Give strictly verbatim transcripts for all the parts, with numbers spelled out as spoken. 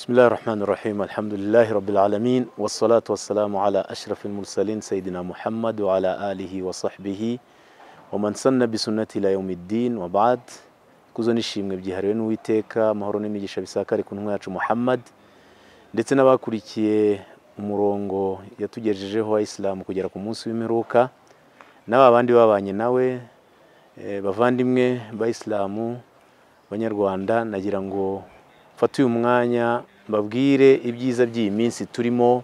بسم الله الرحمن الرحيم الحمد لله رب العالمين والصلاة والسلام على أشرف المرسلين سيدنا محمد وعلى آله وصحبه ومن سن بسنته إلى يوم الدين وبعد kuzo nishimwe byihariwe n'Uwiteka amahoro n'imigisha bisakare ku ntumwa yacu Muhammad ndetse n'abakurikiye umurongo yatugejejeho wa Islam kugera ku munsi w'imperuka n'aba bandi babanye nawe e, bavandimwe ba Islamu banyarwanda nagira ngo fatu uyu mwanya mbabwire ibyiza by'iyi minsi turimo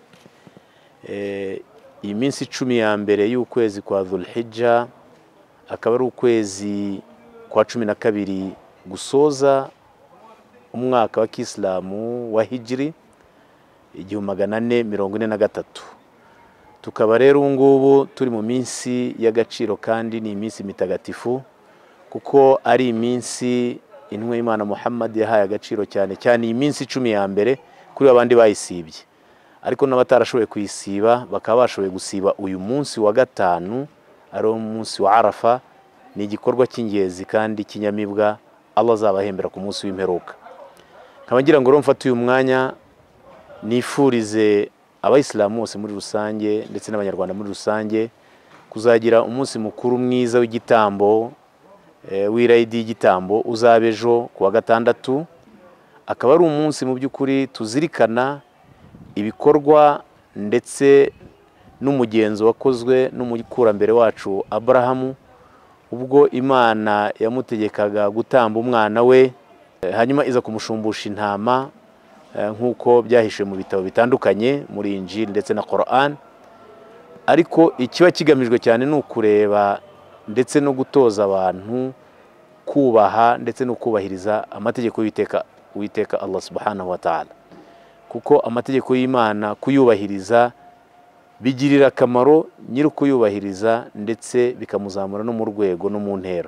eh iyi minsi icumi ya mbere y'ukwezi kwa Dhulhijja akaba ari ukwezi kwa cumi na kabiri gusoza umwaka wa Kiislamu wa Hijri igihumbi magana ane mirongo ine na gatatu. Tukaba rero ngubu turi mu minsi y'agaciro kandi ni iminsi mitagatifu kuko ari iminsi intumwa y'Imana Muhammad yahaye agaciro cyane cyane iminsi icumi ya mbere kuri abandi bayisibye, ariko n'abatarashoboye kuyisiba bakaba bashoboye gusiba uyu munsi wa gatanu ari umunsi wa Arafa. Ni igikorwa cy'ingezi kandi kinyamibwa Allah azabahembera ku munsi w'imperuka. Kabagira ngo mfate uyu mwanya nifurize abayisilamu bose muri rusange ndetse n'abanyarwanda muri rusange kuzagira umunsi mukuru mwiza w'igitambo e, w'irayidi y'igitambo uzabejo kuwa gatandatu. Akaba ari umunsi mu by'ukuri tuzirikana ibikorwa ndetse n'umugenzo wakozwe n'umukurambere wacu Abrahamu ubwo Imana yamutegekaga gutamba umwana we hanyuma iza kumushumbusha intama nk'uko byahishwe mu bitabo bitandukanye muri Injili ndetse na Quran. Ariko ikiba kigamijwe cyane ni ukureba ndetse no gutoza abantu kubaha ndetse no kubahiriza amategeko y'Uwiteka Uwiteka Allah subhanahu wa ta'ala, kuko amategeko y'Imana kuyubahiriza bigirira akamaro nyiri kuyubahiriza ndetse bikamuzamura no mu rwego no mu ntera.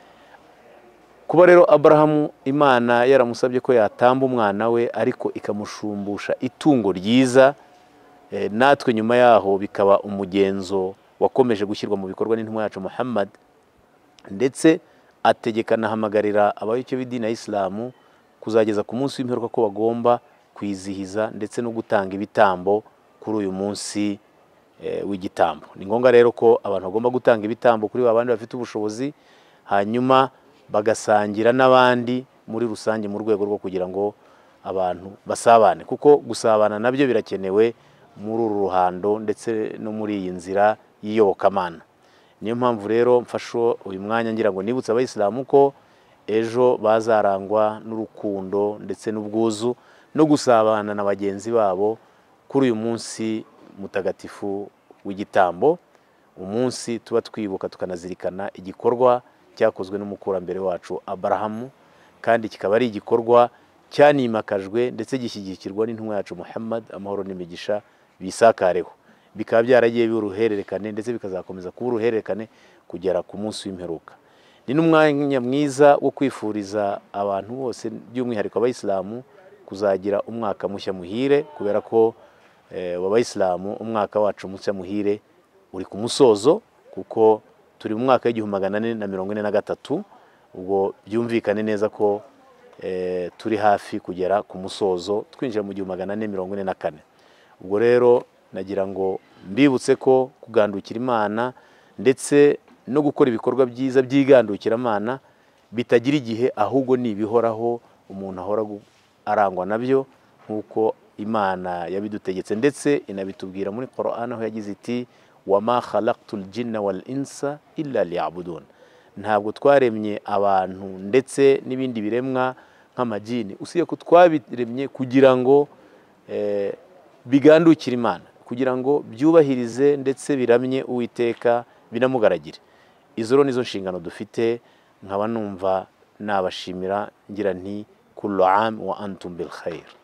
Kuba rero Abrahamu Imana yaramusabye ko yatamba umwana we ariko ikamushumbusha itungo ryiza, e, natwe nyuma yaho bikaba umugenzo wakomeje gushyirwa mu bikorwa n'intumwa yacu Muhammad, ndetse ategekana hamagarira abayoboke b'idini ya Islamu kuzageza ku munsi w'imperuka ko bagomba kwizihiza ndetse no gutanga ibitambo kuri uyu munsi e, w'igitambo. Ni ngombwa rero ko abantu bagomba gutanga ibitambo kuri babandi bafite ubushobozi hanyuma bagasangira n'abandi muri rusange mu rwego rwo kugira ngo abantu basabane, kuko gusabana nabyo birakenewe muri uru ruhando ndetse no muri iyi nzira y'iyobokamana. Niyo mpamvu rero mfasho uyu mwanya ngira ngo nibutse abayisilamu ko ejo bazarangwa n'urukundo ndetse n'ubwuzu no gusabana na bagenzi babo kuri uyu munsi mutagatifu w'igitambo, umunsi tuba twibuka tukanazirikana igikorwa cyakozwe n'umukurambere wacu Abrahamu, kandi kikaba ari igikorwa cyanimakajwe ndetse gishyigikirwa n'intumwa yacu Muhammad amahoro n'imigisha bisakareho. Bikaba byaragiye biruhererekane ndetse bikazakomeza kuba uruhererekane kugera ku munsi w'imperuka. Ni n'umwanya mwiza wo kwifuriza abantu bose by'umwihariko abayisilamu kuzagira umwaka mushya muhire, kubera ko e, w'abayisilamu umwaka wacu mushya muhire uri ku musozo, kuko turi mu mwaka w'igihumbi magana ane na mirongo ine na gatatu. Ubwo byumvikane neza ko e, turi hafi kugera ku musozo twinjira mu gihumbi magana ane mirongo ine na kane. Ubwo rero nagira ngo mbibutse ko kugandukira Imana ndetse no gukora ibikorwa byiza byigandukira Imana bitagira igihe, ahubwo ni ibihoraho umuntu ahora arangwa nabyo nkuko Imana yabidutegetse ndetse inabitubwira muri Quran aho yagize iti wama khalaqtul jinna wal insa illa liya'budun. Ntabwo twaremye abantu ndetse n'ibindi biremwa nk'amajini usiye ko twabiremye kugira ngo eh, bigandukire Imana, kugira ngo byubahirize ndetse biramye Uwiteka binamugaragire. Izo nizo nshingano dufite. Nkaba numva nabashimira ngira nti kullu am wa antum bil khair.